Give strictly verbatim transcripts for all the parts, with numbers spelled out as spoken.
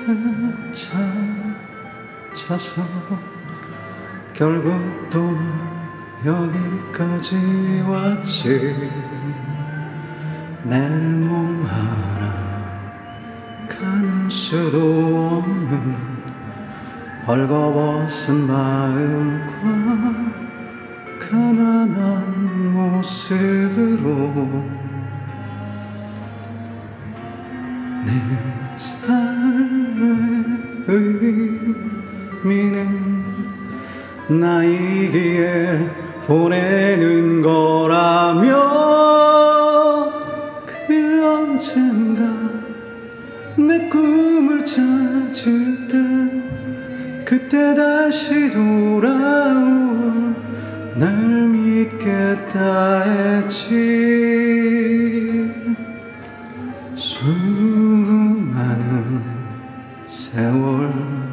찾아서 결국 또 여기까지 왔지. 내 몸 하나 가눌 수도 없는 벌거벗은 마음과 가난한 모습으로 내 삶의 의미는 나이기에 보내는 거라며 그 언젠가 내 꿈을 찾을 때 그때 다시 돌아올 날 믿겠다 했지. 수많은 세월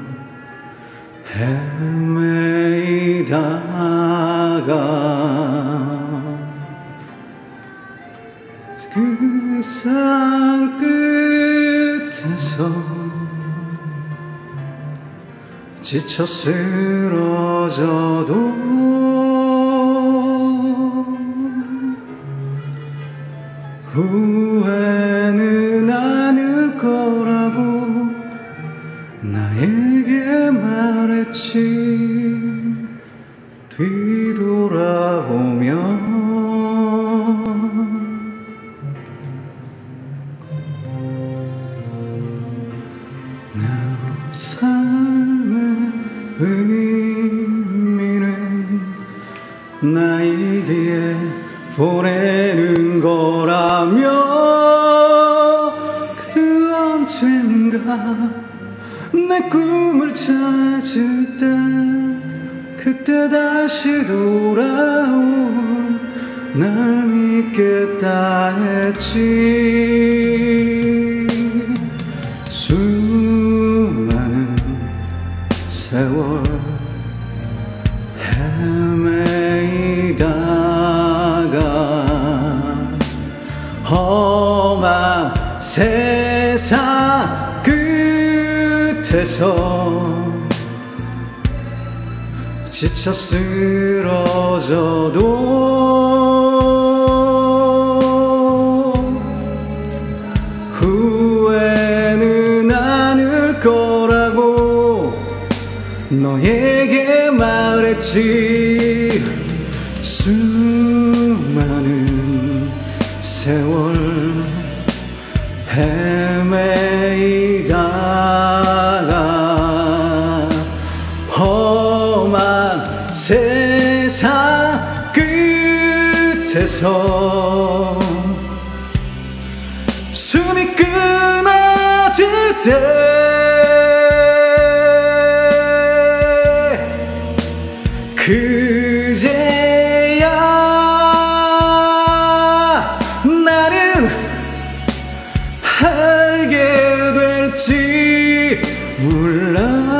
헤매이다가 그 산 끝에서 지쳐 쓰러져도 후회는 않을 거라고 나에게 말했지. 뒤돌아보면 내 삶의 의미는 나이기에 보내는 거라며 그 언젠가 내 꿈을 찾을 때 그때 다시 돌아올 날 믿겠다 했지. 수많은 세월 헤매이다가 험한 세상 끝에서 지쳐 쓰러져도 후회는 않을 거라고 너에게 말했지. 수많은 세월 헤매이다가 험한 세상 끝에서 숨이 끊어질 때 그제야 나는 알게 될지 몰라.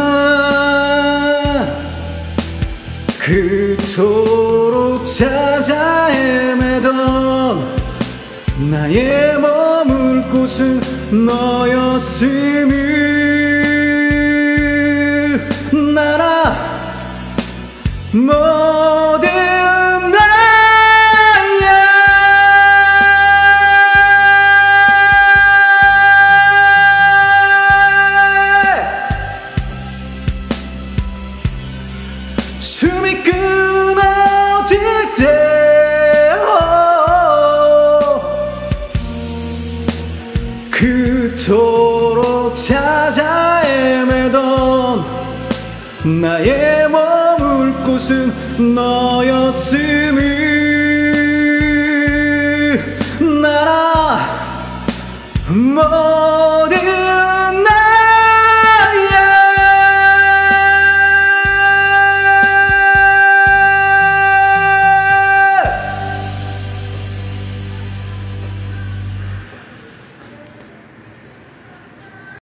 그토록 찾아 헤매던 나의 머물 곳은 너였음을 나라 모든 숨이 끊어질 때 그토록 찾아 헤매던 나의 머물 곳은 너였음을 나라 모든